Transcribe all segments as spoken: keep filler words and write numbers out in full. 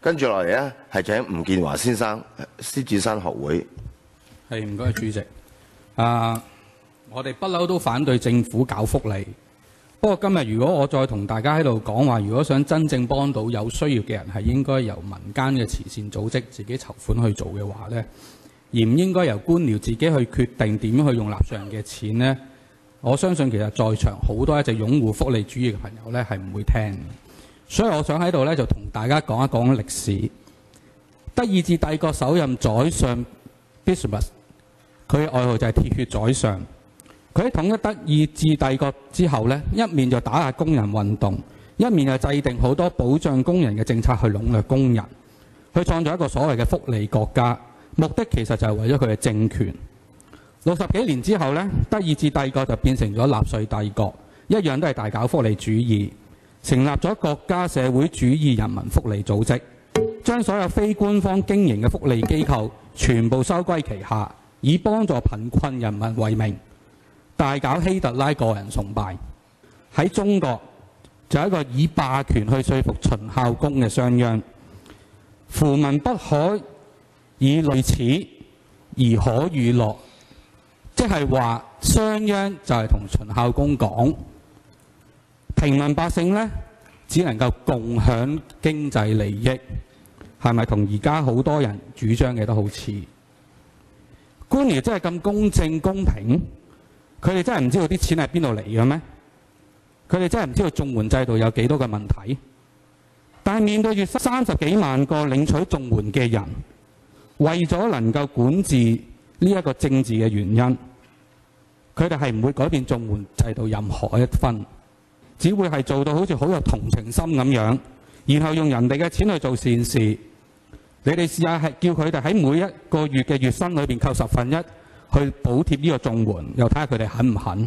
跟住落嚟咧，係請吳建華先生，獅子山學會。 係唔該，主席。啊，我哋不嬲都反對政府搞福利。不過今日如果我再同大家喺度講話，如果想真正幫到有需要嘅人，係應該由民間嘅慈善組織自己籌款去做嘅話呢，而唔應該由官僚自己去決定點樣去用納稅人嘅錢呢，我相信其實在場好多一直擁護福利主義嘅朋友呢係唔會聽。所以我想喺度呢，就同大家講一講歷史。德意志帝國首任宰相 Bismarck， 佢嘅愛好就係鐵血宰相。佢喺統一德意志帝國之後呢，一面就打壓工人運動，一面就制定好多保障工人嘅政策去籠絡工人，去創造一個所謂嘅福利國家。目的其實就係為咗佢嘅政權。六十幾年之後呢，德意志帝國就變成咗納粹帝國，一樣都係大搞福利主義，成立咗國家社會主義人民福利組織，將所有非官方經營嘅福利機構全部收歸旗下，以幫助貧困人民為名，大搞希特拉個人崇拜。喺中國就有一個以霸權去說服秦孝公嘅商鞅，夫民不可以類此而可與樂，即係話商鞅就係同秦孝公講，平民百姓呢，只能夠共享經濟利益，係咪同而家好多人主張嘅都好似？官僚真係咁公正公平？佢哋真係唔知道啲錢係邊度嚟嘅咩？佢哋真係唔知道綜援制度有幾多個問題？但係面對住三十幾萬個領取綜援嘅人，為咗能夠管治呢一個政治嘅原因，佢哋係唔會改變綜援制度任何一分，只會係做到好似好有同情心咁樣，然後用人哋嘅錢去做善事。你哋試下係叫佢哋喺每一個月嘅月薪裏邊扣十分一去補貼呢個綜援，又睇下佢哋肯唔肯？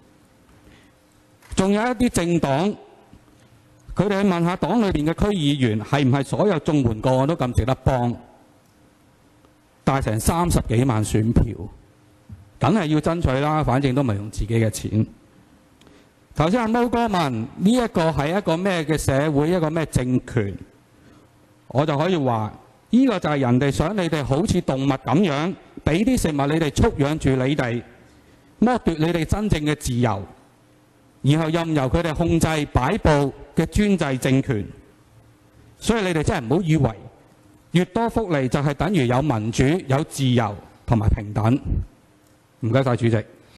仲有一啲政黨，佢哋去問下黨裏邊嘅區議員係唔係所有綜援個案都咁值得幫？帶成三十幾萬選票，梗係要爭取啦，反正都唔係用自己嘅錢。頭先阿毛哥問呢一個係一個咩嘅社會，一個咩政權，我就可以話呢個就係人哋想你哋好似動物咁樣，俾啲食物你哋畜養住你哋，剝奪你哋真正嘅自由，然後任由佢哋控制擺佈嘅專制政權。所以你哋真係唔好以為越多福利就係等於有民主、有自由同埋平等。唔該晒主席。